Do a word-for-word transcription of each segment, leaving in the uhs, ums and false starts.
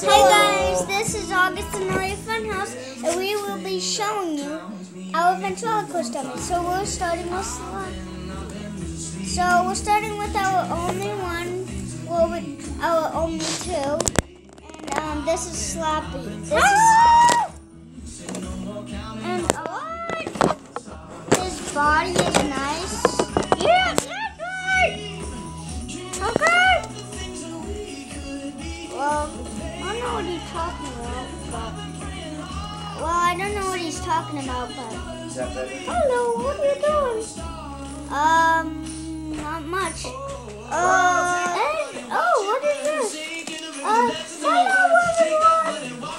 Hey guys, this is August and Maria Funhouse, and we will be showing you our ventriloquist dummy. So we're starting with so we're starting with our only one, well, with our only two, and um, this is Sloppy. This is and uh, his body is nice. Yeah, that's right. Okay. Well, I don't know what he's talking about, but well, I don't know what he's talking about, but hello, what are you doing? Um, not much. Uh, hey, oh, what is this? Uh, hello, everyone.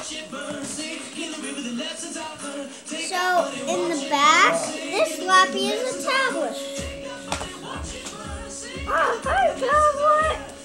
So in the back, this Sloppy is a tablet. Oh, hi, tablet.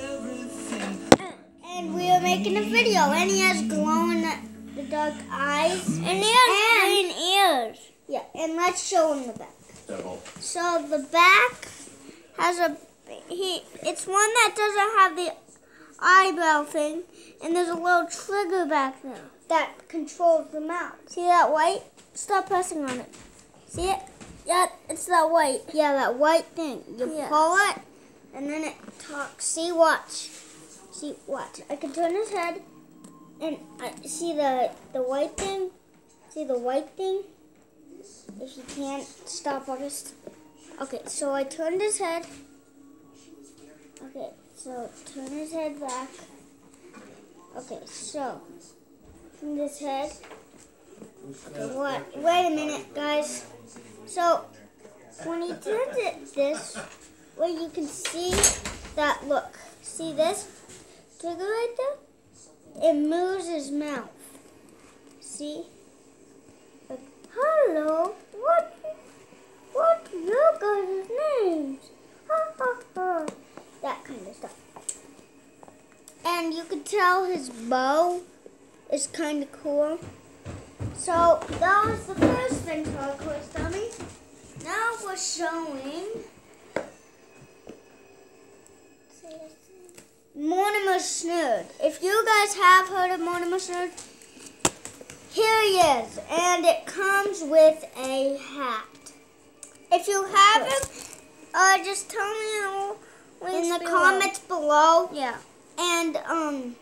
And we are making a video, and he has glowing the dark eyes, and he has green ears. Yeah, and let's show him the back. So the back has a he. It's one that doesn't have the eyebrow thing, and there's a little trigger back there that controls the mouth. See that white? Stop pressing on it. See it? Yeah, it's that white. Yeah, that white thing. You yeah. pull it, and then it talks. See, watch. See, watch. I can turn his head, and I see the the white thing. See the white thing? If you can't, stop, August. Okay, so I turned his head. Okay, so turn his head back. Okay, so from this head. Okay, what? Wait a minute, guys. So when he turns it this way, you can see that. Look, see this? Trigger right there? It moves his mouth. See? Like, hello, what what you guys' names? Ha ha ha. That kind of stuff. And you can tell his bow is kind of cool. So that was the first ventriloquist dummy. Now we're showing Mortimer Snurd. If you guys have heard of Mortimer Snurd, here he is, and it comes with a hat. If you haven't, uh, just tell me in the below. comments below. Yeah. And um,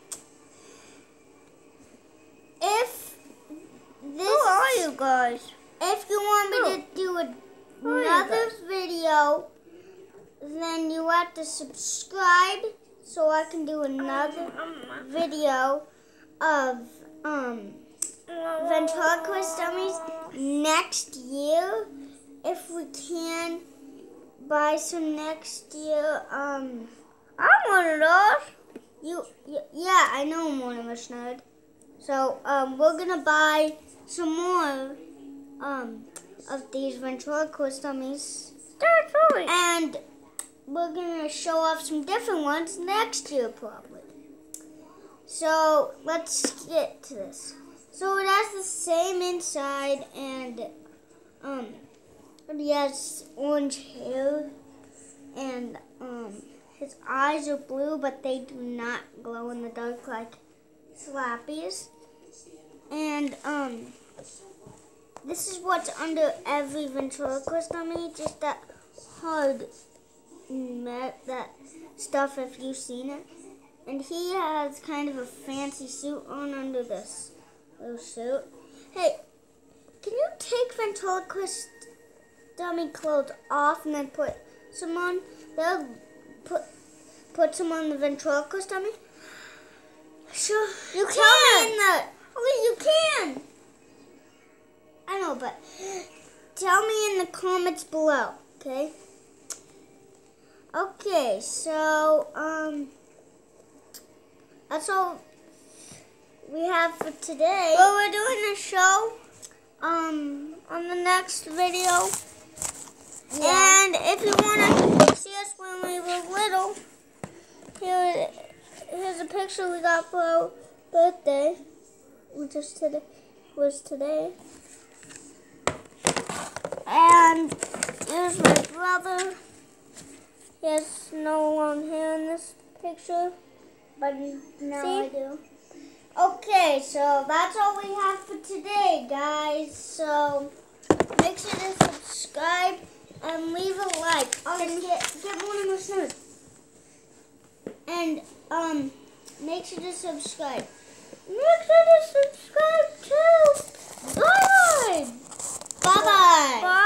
if this, who are you guys? If you want me who? to do a, another video, then you have to subscribe. So I can do another video of um, ventriloquist dummies next year. If we can buy some next year. Um, I'm one of those. You, you yeah, I know I'm one of a nerd. So um, we're gonna buy some more um, of these ventriloquist dummies. That's right. And we're going to show off some different ones next year, probably. So, let's get to this. So, it has the same inside, and um, he has orange hair, and um, his eyes are blue, but they do not glow in the dark like Sloppy's. And um, this is what's under every ventriloquist dummy, just that hard met that stuff if you've seen it. And he has kind of a fancy suit on under this little suit. Hey, can you take ventriloquist dummy clothes off and then put some on? They'll put put some on the ventriloquist dummy? Sure. You can. Tell me in the okay, you can. I know, but tell me in the comments below, okay? Okay, so, um, that's all we have for today. Well, we're doing a show, um, on the next video. Yeah. And if you want to see us when we were little, here, here's a picture we got for our birthday, which is today, was today. And here's my brother. He has no long hair in this picture, but now See? I do. Okay, so that's all we have for today, guys. So make sure to subscribe and leave a like. Oh, and get, get one of those notes. And um, make sure to subscribe. Make sure to subscribe too. Bye. Bye. Bye. Bye.